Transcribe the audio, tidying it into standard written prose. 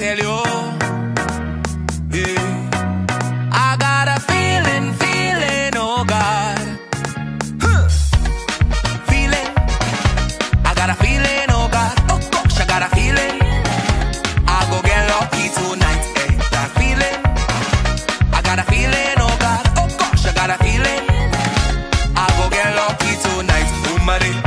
tell you. Yeah. I got a feeling, oh God. Feeling. I got a feeling, oh God. Oh gosh, I got a feeling. I go get lucky tonight, eh? That feeling. I got a feeling, oh God. Oh gosh, I got a feeling. I go get lucky tonight. Boom,